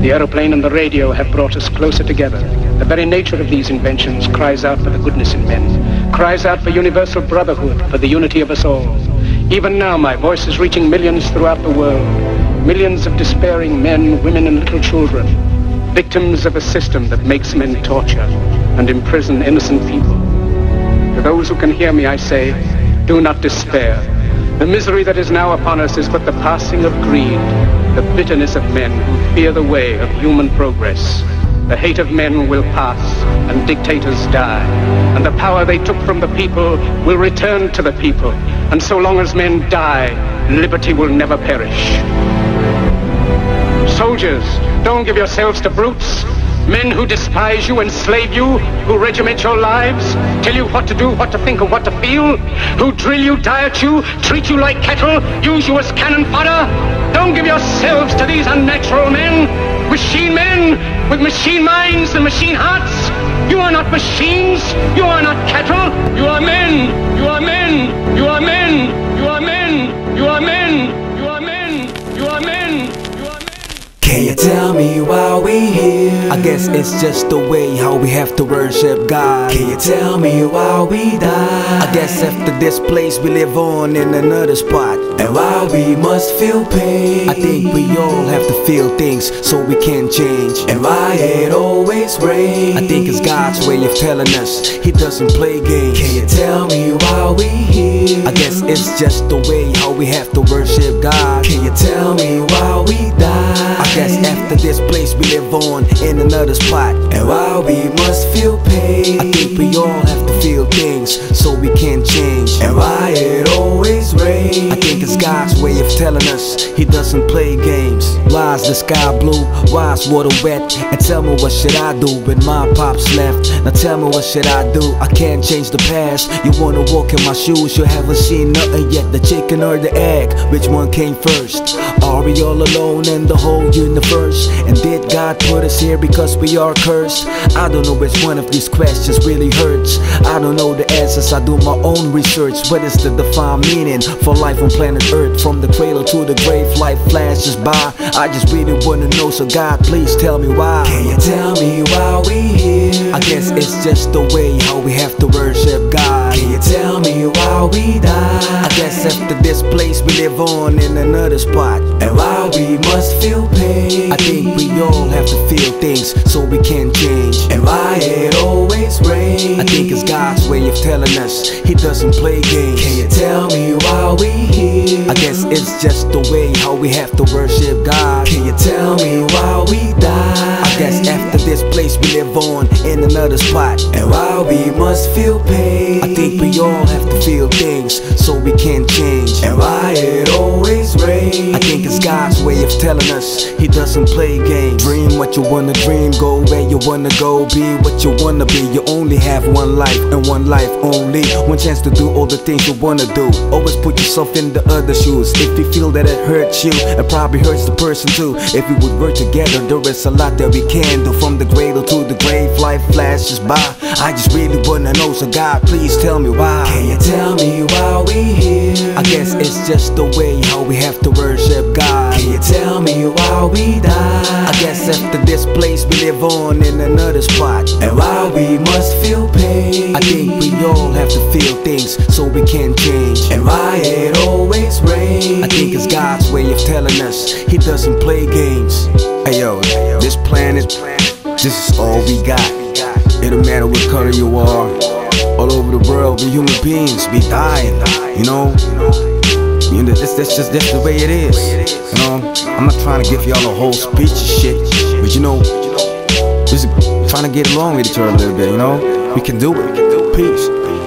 The aeroplane and the radio have brought us closer together. The very nature of these inventions cries out for the goodness in men, cries out for universal brotherhood, for the unity of us all. Even now, my voice is reaching millions throughout the world, millions of despairing men, women, and little children, victims of a system that makes men torture and imprison innocent people. To those who can hear me, I say, do not despair. The misery that is now upon us is but the passing of greed, the bitterness of men who fear the way of human progress. The hate of men will pass, and dictators die, and the power they took from the people will return to the people, and so long as men die, liberty will never perish. Soldiers, don't give yourselves to brutes, men who despise you, enslave you, who regiment your lives, tell you what to do, what to think, and what to feel, who drill you, diet you, treat you like cattle, use you as cannon fodder. Don't give yourselves to these unnatural men, machine men with machine minds and machine hearts. You are not machines, you are not cattle, you are men, you are men, you are men, you are men, you are men, you are men, you are men. Can you tell me why we here? I guess it's just the way how we have to worship God. Can you tell me why we die? I guess after this place we live on in another spot, and why we must feel pain. I think we all have to feel things so we can change, and why it always rains. I think it's God's way of telling us He doesn't play games. Can you tell me why we here? I guess it's just the way how we have to worship God. Can you tell me why we die? I guess after this place we live on in another spot, and why we must feel pain. I think we all have to feel things so we can change, and why it always rains. I think it's God's way of telling us He doesn't play games. Why is the sky blue? Why is water wet? And tell me what should I do when my pops left? Now tell me what should I do? I can't change the past. You wanna walk in my shoes, you haven't seen nothing yet. The chicken or the egg, which one came first? Are we all alone in the whole universe? And did God put us here because we are cursed? I don't know which one of these questions really hurts. I don't know the answers, I do my own research. What is the defined meaning for life on planet Earth? From the cradle to the grave, life flashes by. I just really wanna know, so God, please tell me why. Can you tell me why we here? I guess it's just the way how we have to worship God. Can you tell me why we die? I guess after this place we live on in another spot, and why we must feel pain. I think we all have to feel things so we can change, and why it always rains. I think it's God's way of telling us He doesn't play games. Can you tell me why we here? I guess it's just the way how we have to worship God. Can you tell me why we die? I guess after this place we live on in another spot, and why we must feel pain. I think we all have to feel things so we can change, and why it always rains. I think it's God's way of telling us He doesn't play games. Dream what you wanna dream, go where you wanna go, be what you wanna be. You only have one life, and one life only. One chance to do all the things you wanna do. Always put yourself in the other shoes. If you feel that it hurts you, it probably hurts the person too. If we would work together, there is a lot that we can do. From the cradle to the grave, life flashes by. I just really wanna know, so God, please tell me why. Can you tell me why we here? I guess it's just the way how we have to worship God. Can you tell me why we die? I guess after this place we live on in another spot, and why we must feel pain. I think we all have to feel things so we can change, and why it always rains. I think it's God's way of telling us He doesn't play games. Hey yo, this planet, this is all we got. It don't matter what color you are. All over the world, we human beings be dying, you know. That's just the way it is, you know. I'm not trying to give y'all a whole speech of shit, but you know, just trying to get along with each other a little bit, you know. We can do it. Peace.